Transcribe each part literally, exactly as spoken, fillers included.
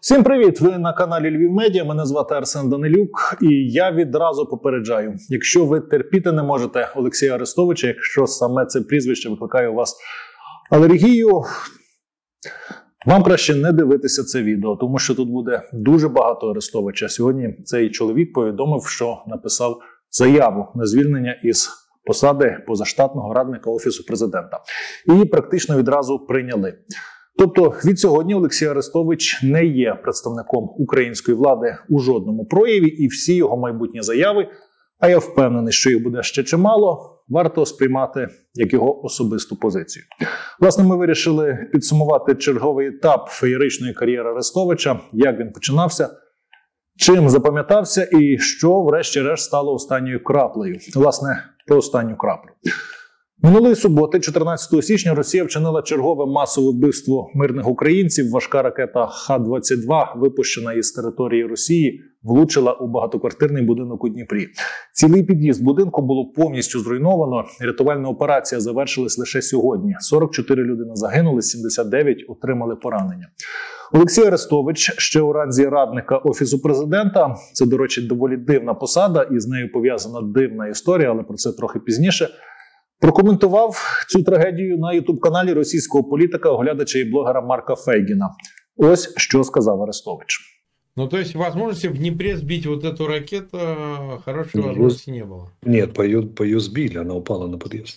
Всім привіт! Ви на каналі Львів Медіа, мене звати Арсен Данилюк і я відразу попереджаю, якщо ви терпіти не можете Олексія Арестовича, якщо саме це прізвище викликає у вас алергію, вам краще не дивитися це відео, тому що тут буде дуже багато Арестовича. Сьогодні цей чоловік повідомив, що написав заяву на звільнення із посади позаштатного радника Офісу Президента. І її практично відразу прийняли. Тобто від сьогодні Олексій Арестович не є представником української влади у жодному прояві, і всі його майбутні заяви, а я впевнений, що їх буде ще чимало, варто сприймати як його особисту позицію. Власне, ми вирішили підсумувати черговий етап феєричної кар'єри Арестовича, як він починався, чим запам'ятався і що врешті-решт стало останньою краплею. Власне, про останню краплю. Минулої суботи, чотирнадцятого січня, Росія вчинила чергове масове вбивство мирних українців. Важка ракета Х двадцять два, випущена із території Росії, влучила у багатоквартирний будинок у Дніпрі. Цілий під'їзд будинку було повністю зруйновано. Рятувальна операція завершилась лише сьогодні. сорок чотири людини загинули, сімдесят дев'ять отримали поранення. Олексій Арестович ще у ранзі радника Офісу Президента. Це, до речі, доволі дивна посада, і з нею пов'язана дивна історія, але про це трохи пізніше. Прокоментував цю трагедію на ютуб-каналі російського політика, оглядача і блогера Марка Фейгіна. Ось що сказав Арестович. Ну, то есть, возможности в Днепре сбить вот эту ракету, хорошей возможности не было? Нет, по ее, по ее сбили, она упала на подъезд.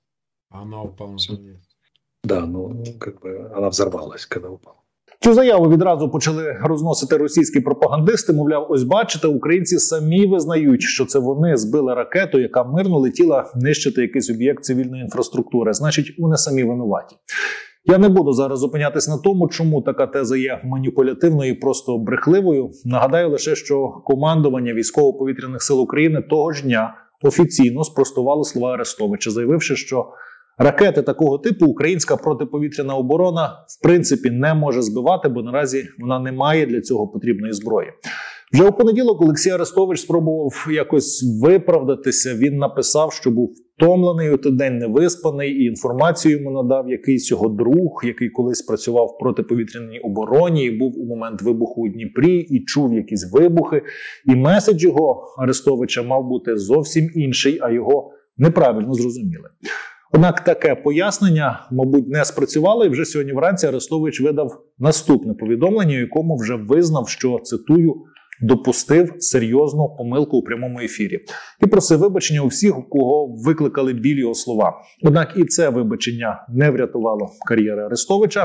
Она упала на подъезд. Да, ну, как бы, она взорвалась, когда упала. Цю заяву відразу почали розносити російські пропагандисти. Мовляв, ось бачите, українці самі визнають, що це вони збили ракету, яка мирно летіла нищити якийсь об'єкт цивільної інфраструктури. Значить, вони самі винуваті. Я не буду зараз зупинятись на тому, чому така теза є маніпулятивною і просто брехливою. Нагадаю лише, що командування Військово-повітряних сил України того ж дня офіційно спростувало слова Арестовича, заявивши, що ракети такого типу українська протиповітряна оборона в принципі не може збивати, бо наразі вона не має для цього потрібної зброї. Вже у понеділок Олексій Арестович спробував якось виправдатися. Він написав, що був втомлений у той день, невиспаний, і інформацію йому надав якийсь його друг, який колись працював в протиповітряній обороні, і був у момент вибуху у Дніпрі, і чув якісь вибухи. І меседж його, Арестовича, мав бути зовсім інший, а його неправильно зрозуміли. Однак таке пояснення, мабуть, не спрацювало, і вже сьогодні вранці Арестович видав наступне повідомлення, у якому вже визнав, що, цитую, допустив серйозну помилку у прямому ефірі. І просив вибачення у всіх, у кого викликали біль його слова. Однак і це вибачення не врятувало кар'єри Арестовича.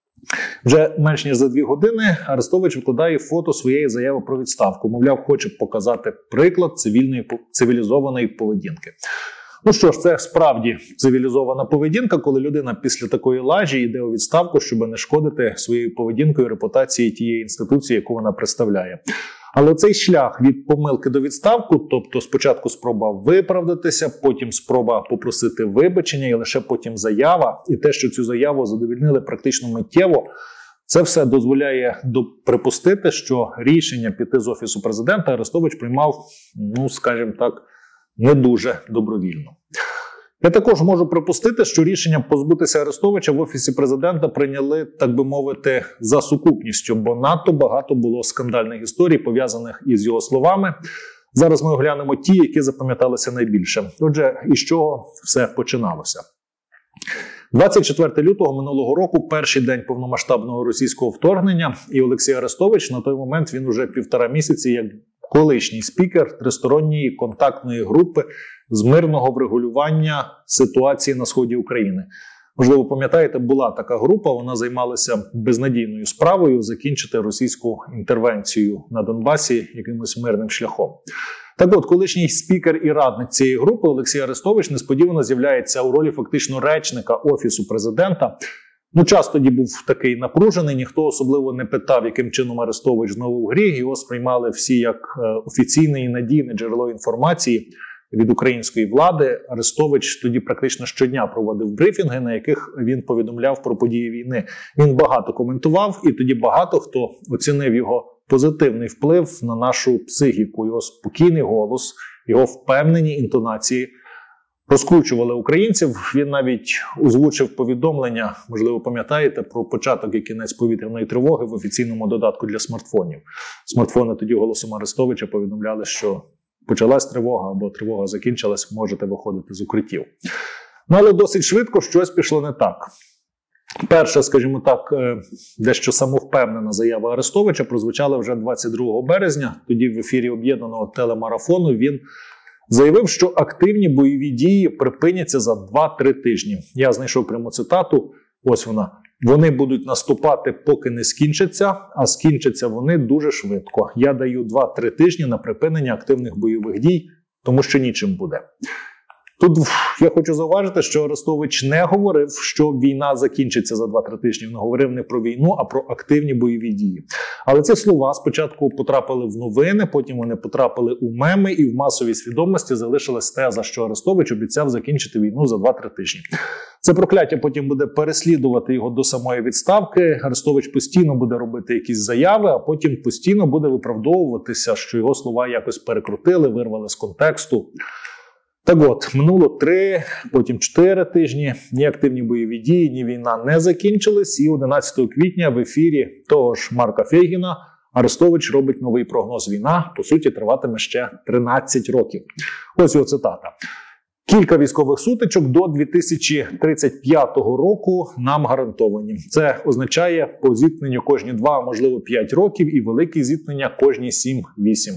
Вже менш ніж за дві години Арестович викладає фото своєї заяви про відставку. Мовляв, хоче показати приклад цивільної, цивілізованої поведінки. Ну що ж, це справді цивілізована поведінка, коли людина після такої лажі йде у відставку, щоб не шкодити своєю поведінкою репутації тієї інституції, яку вона представляє. Але цей шлях від помилки до відставку, тобто спочатку спроба виправдатися, потім спроба попросити вибачення і лише потім заява, і те, що цю заяву задовільнили практично миттєво, це все дозволяє припустити, що рішення піти з Офісу Президента Арестович приймав, ну, скажімо так, не дуже добровільно. Я також можу припустити, що рішення позбутися Арестовича в Офісі Президента прийняли, так би мовити, за сукупністю, бо надто багато було скандальних історій, пов'язаних із його словами. Зараз ми оглянемо ті, які запам'яталися найбільше. Отже, із чого все починалося. двадцять четвертого лютого минулого року, перший день повномасштабного російського вторгнення, і Олексій Арестович, на той момент він уже півтора місяці, як колишній спікер тристоронньої контактної групи з мирного врегулювання ситуації на сході України. Можливо, пам'ятаєте, була така група, вона займалася безнадійною справою закінчити російську інтервенцію на Донбасі якимось мирним шляхом. Так от, колишній спікер і радник цієї групи Олексій Арестович несподівано з'являється у ролі фактично речника Офісу Президента. Ну, час тоді був такий напружений, ніхто особливо не питав, яким чином Арестович знову в грі. Його сприймали всі як офіційне і надійне джерело інформації від української влади. Арестович тоді практично щодня проводив брифінги, на яких він повідомляв про події війни. Він багато коментував, і тоді багато хто оцінив його позитивний вплив на нашу психіку, його спокійний голос, його впевнені інтонації розкручували українців. Він навіть озвучив повідомлення, можливо, пам'ятаєте, про початок і кінець повітряної тривоги в офіційному додатку для смартфонів. Смартфони тоді голосом Арестовича повідомляли, що почалась тривога або тривога закінчилась, можете виходити з укриттів. Ну, але досить швидко щось пішло не так. Перша, скажімо так, дещо самовпевнена заява Арестовича прозвучала вже двадцять другого березня. Тоді в ефірі об'єднаного телемарафону він заявив, що активні бойові дії припиняться за два-три тижні. Я знайшов пряму цитату, ось вона. Вони будуть наступати, поки не скінчаться, а скінчаться вони дуже швидко. Я даю два-три тижні на припинення активних бойових дій, тому що нічим буде. Тут я хочу зауважити, що Арестович не говорив, що війна закінчиться за два-три тижні. Він говорив не про війну, а про активні бойові дії. Але ці слова спочатку потрапили в новини, потім вони потрапили у меми, і в масовій свідомості залишилась теза, що Арестович обіцяв закінчити війну за два-три тижні. Це прокляття потім буде переслідувати його до самої відставки. Арестович постійно буде робити якісь заяви, а потім постійно буде виправдовуватися, що його слова якось перекрутили, вирвали з контексту. Так от, минуло три, потім чотири тижні, ні активні бойові дії, ні війна не закінчились. І одинадцятого квітня в ефірі того ж Марка Фейгіна Арестович робить новий прогноз: війна, по суті, триватиме ще тринадцять років. Ось його цитата. Кілька військових сутичок до дві тисячі тридцять п'ятого року нам гарантовані. Це означає по зіткненню кожні два, а можливо п'ять років, і великі зіткнення кожні сім-вісім.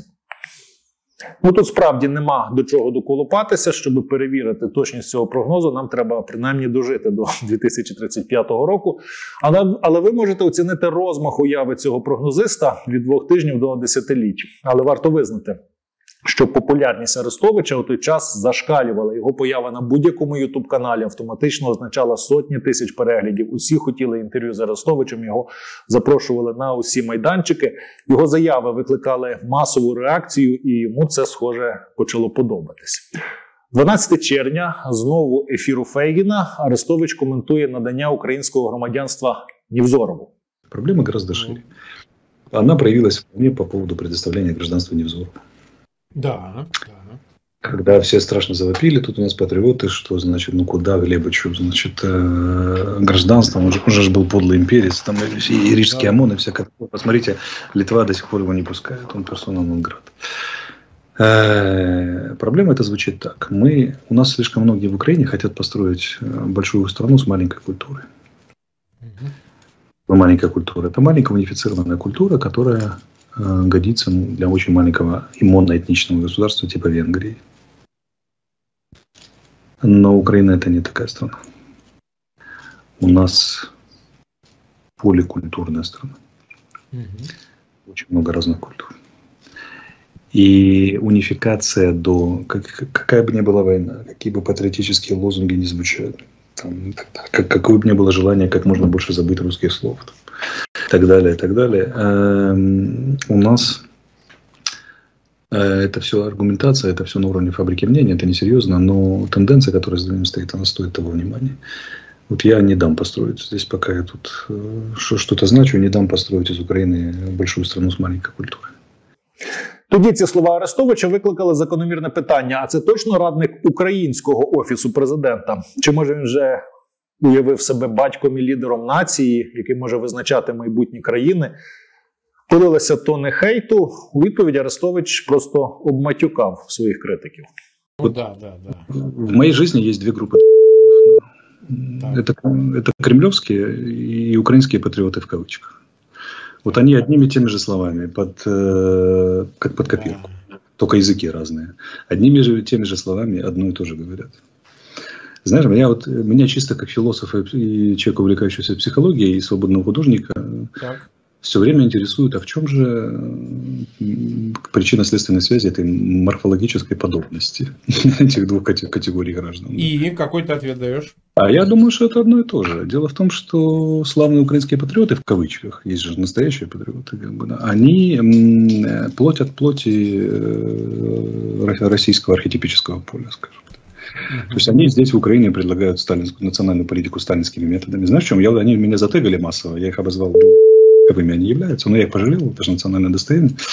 Ну, тут справді нема до чого доколупатися. Щоб перевірити точність цього прогнозу, нам треба принаймні дожити до дві тисячі тридцять п'ятого року. Але, але ви можете оцінити розмах уяви цього прогнозиста від двох тижнів до десятиліть. Але варто визнати, що популярність Арестовича у той час зашкалювала. Його поява на будь-якому ютуб-каналі автоматично означала сотні тисяч переглядів. Усі хотіли інтерв'ю з Арестовичем, його запрошували на усі майданчики. Його заяви викликали масову реакцію, і йому це, схоже, почало подобатись. дванадцятого червня, знову ефіру Фейгіна, Арестович коментує надання українського громадянства Невзорову. Проблема гораздо шире. Она проявилась вполне по поводу предоставления гражданства Невзорову. Да, да. Когда все страшно завопили, тут у нас патриоты, что, значит, ну куда Глебычу, значит, э, гражданство, он же, он же был подлый имперец, там и рижский ОМОН, и всякое. Посмотрите, Литва до сих пор его не пускает, он персона нон грата. Э, проблема это звучит так. Мы, у нас слишком многие в Украине хотят построить большую страну с маленькой культурой. Угу. Маленькая культура. Это маленькая унифицированная культура, которая годится для очень маленького и моноэтничного государства типа Венгрии. Но Украина это не такая страна. У нас поликультурная страна. Mm-hmm. Очень много разных культур. И унификация до... Как, какая бы ни была война, какие бы патриотические лозунги ни звучали, там, как, какое бы ни было желание как можно больше забыть русских слов, там, и так далее, и так далее. Эм, у нас э, это все аргументация, это все на уровне фабрики мнений, это несерьезно, но тенденция, которая за ним стоит, она стоит того внимания. Вот я не дам построить, здесь пока я тут э, что-то значу, не дам построить из Украины большую страну с маленькой культурой. Тоді ці слова Арестовича викликали закономірне питання: а це точно радник українського офісу президента? Чи може він вже уявив себе батьком і лідером нації, який може визначати майбутні країни? Полилися тони хейту. У відповідь Арестович просто обматюкав своїх критиків. Ну, да, да, да. В моей жизни есть две группы. Это, это кремлевские и украинские патриоты в кавычках. Вот они одними и теми же словами, под, э, как под копирку, да. Только языки разные. Одними же теми же словами одно и то же говорят. Знаешь, меня, вот, меня чисто как философа и человека, увлекающегося психологией и свободного художника, так. Все время интересует, а в чем же причинно-следственной связи этой морфологической подобности этих двух категорий граждан. И какой ты ответ даешь? А я думаю, что это одно и то же. Дело в том, что славные украинские патриоты, в кавычках, есть же настоящие патриоты, как бы, да, они плоть от плоти российского архетипического поля, скажем. Uh-huh. То есть они здесь в Украине предлагают сталинскую национальную политику сталинскими методами. Знаешь, в чем? Я, они меня затегали массово, я их обозвал, каковыми они являются, но я их пожалел, это же национальное достояние.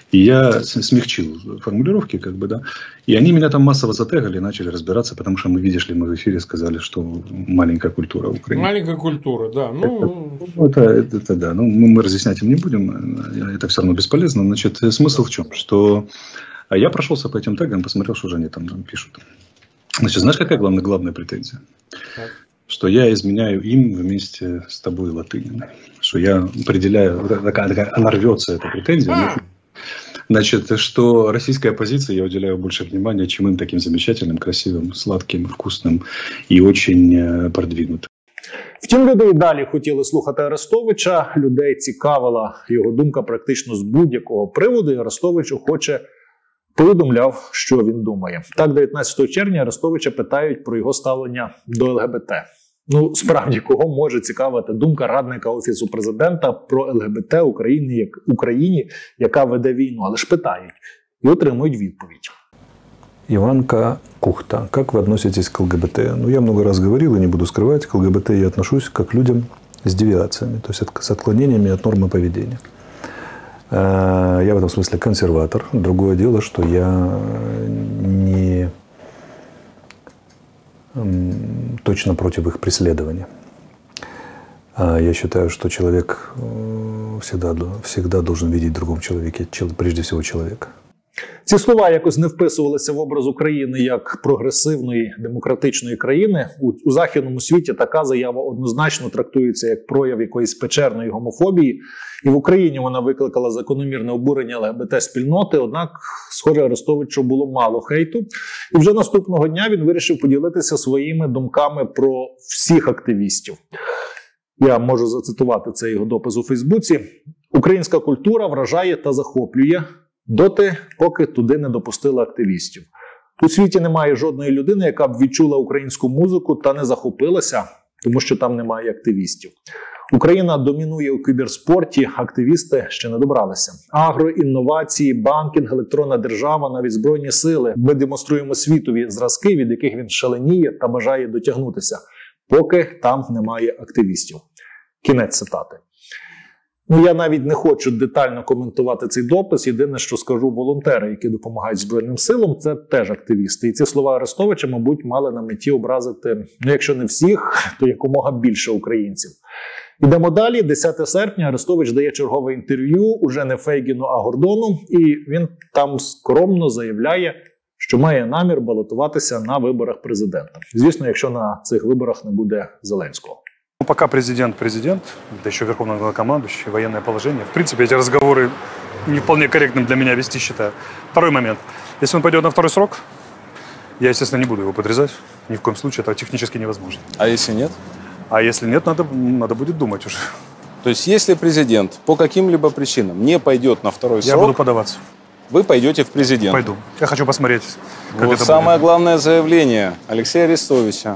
И я смягчил формулировки, как бы, да. И они меня там массово затегали и начали разбираться, потому что мы, видишь ли, мы в эфире сказали, что маленькая культура Украины. Маленькая культура, да. Ну, это, это, это да. Ну, мы, мы разъяснять им не будем. Это все равно бесполезно. Значит, смысл в чем? Что я прошелся по этим тегам, посмотрел, что же они там, там пишут. Значит, знаешь, какая главная, главная претензия? так. Что я изменяю им вместе с тобой Латыниной. Что я определяю, такая, такая, она рвется, эта претензия. А! Значит, что российской оппозиции я уделяю больше внимания, чем им таким замечательным, красивым, сладким, вкусным и очень продвинутым. Втім, люди і далі хотіли слухати Арестовича. Людей цікавила його думка практично з будь-якого приводу. І Арестович охоче повідомляв, що він думає. Так, дев'ятнадцятого червня Арестовича питають про його ставлення до ЛГБТ. Ну, справді, кого може цікавити думка радника Офісу Президента про ЛГБТ Україні, як Україні, яка веде війну? Але ж питають і отримують відповідь. Иванка Кухта. Как вы относитесь к ЛГБТ? Ну, я много раз говорил и не буду скрывать, к ЛГБТ я отношусь как к людям с девиациями, то есть с отклонениями от нормы поведения. Я в этом смысле консерватор. Другое дело, что я не точно против их преследования. Я считаю, что человек всегда, всегда должен видеть в другом человеке, прежде всего, человека. Ці слова якось не вписувалися в образ України як прогресивної демократичної країни. У, у західному світі така заява однозначно трактується як прояв якоїсь печерної гомофобії. І в Україні вона викликала закономірне обурення ЛГБТ-спільноти, однак, схоже, Арестовичу було мало хейту. І вже наступного дня він вирішив поділитися своїми думками про всіх активістів. Я можу зацитувати цей його допис у Фейсбуці. «Українська культура вражає та захоплює доти, поки туди не допустили активістів. У світі немає жодної людини, яка б відчула українську музику та не захопилася, тому що там немає активістів. Україна домінує у кіберспорті, активісти ще не добралися. Агро, інновації, банкінг, електронна держава, навіть Збройні сили. Ми демонструємо світові зразки, від яких він шаленіє та бажає дотягнутися, поки там немає активістів». Кінець цитати. Ну, я навіть не хочу детально коментувати цей допис. Єдине, що скажу, волонтери, які допомагають Збройним силам, це теж активісти. І ці слова Арестовича, мабуть, мали на меті образити, ну, якщо не всіх, то якомога більше українців. Ідемо далі. десяте серпня Арестович дає чергове інтерв'ю, уже не Фейгіну, а Гордону. І він там скромно заявляє, що має намір балотуватися на виборах президента. Звісно, якщо на цих виборах не буде Зеленського. Пока президент президент, да еще верховный главнокомандующий, военное положение. В принципе, эти разговоры не вполне корректным для меня вести, считаю. Второй момент. Если он пойдет на второй срок, я, естественно, не буду его подрезать. Ни в коем случае, это технически невозможно. А если нет? А если нет, надо, надо будет думать уже. То есть, если президент по каким-либо причинам не пойдет на второй Я срок, буду подаваться. вы пойдете в президент. Пойду. Я хочу посмотреть, как Вот это самое будет. главное заявление Алексея Арестовича.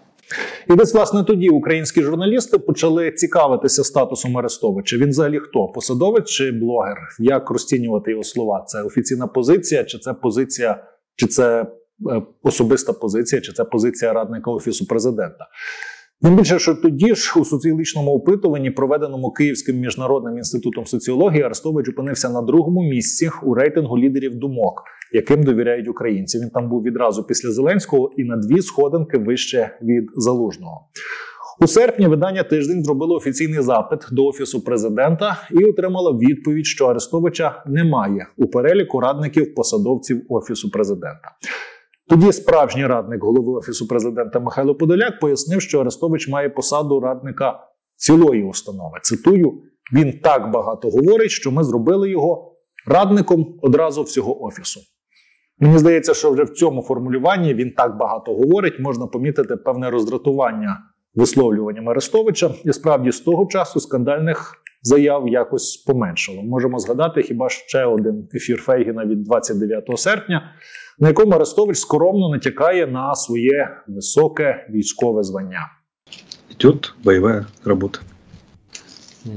І десь, власне, тоді українські журналісти почали цікавитися статусом Арестовича. Він взагалі хто? Посадовець чи блогер? Як розцінювати його слова? Це офіційна позиція, чи це позиція, чи це е, особиста позиція, чи це позиція радника Офісу Президента? Тим більше, що тоді ж у соціологічному опитуванні, проведеному Київським міжнародним інститутом соціології, Арестович опинився на другому місці у рейтингу лідерів думок, яким довіряють українці. Він там був відразу після Зеленського і на дві сходинки вище від Залужного. У серпні видання «Тиждень» зробило офіційний запит до Офісу Президента і отримало відповідь, що Арестовича немає у переліку радників-посадовців Офісу Президента. Тоді справжній радник голови Офісу Президента Михайло Подоляк пояснив, що Арестович має посаду радника цілої установи. Цитую, «Він так багато говорить, що ми зробили його радником одразу всього Офісу». Мені здається, що вже в цьому формулюванні «він так багато говорить» можна помітити певне роздратування висловлюванням Арестовича. І справді з того часу скандальних заяв якось поменшало. Можемо згадати хіба ще один ефір Фейгіна від двадцять дев'ятого серпня, на якому Арестович скромно натякає на своє високе військове звання. Идет боевая работа. Угу.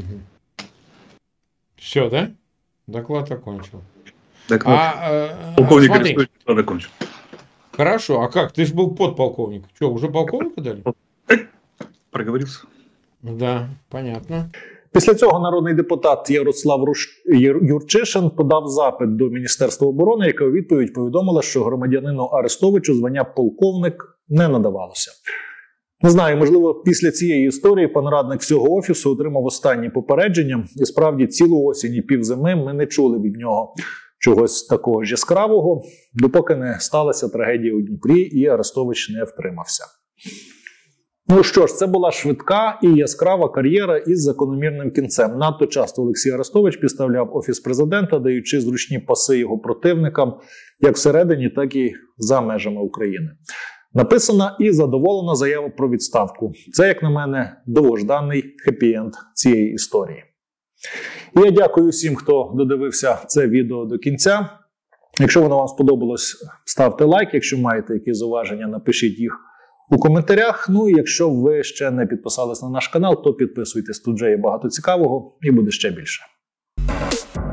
Все, да? Доклад окончил. Так А, вот, э, полковник смотри, Арестович закончил. хорошо, а как? Ты же был подполковник. Что, уже полковника дали? Проговорился. Да, понятно. Після цього народний депутат Ярослав Руш... Юрчишин подав запит до Міністерства оборони, яке у відповідь повідомило, що громадянину Арестовичу звання полковник не надавалося. Не знаю, можливо, після цієї історії пан радник всього офісу отримав останні попередження. І справді цілу осінь і півзими ми не чули від нього чогось такого ж яскравого, допоки не сталася трагедія у Дніпрі і Арестович не втримався. Ну що ж, це була швидка і яскрава кар'єра із закономірним кінцем. Надто часто Олексій Арестович підставляв Офіс президента, даючи зручні паси його противникам як всередині, так і за межами України. Написана і задоволена заява про відставку. Це, як на мене, довгожданий хеппі-енд цієї історії. І я дякую всім, хто додивився це відео до кінця. Якщо воно вам сподобалось, ставте лайк. Якщо маєте якісь зауваження, напишіть їх у коментарях. Ну і якщо ви ще не підписались на наш канал, то підписуйтесь. Тут вже є багато цікавого і буде ще більше.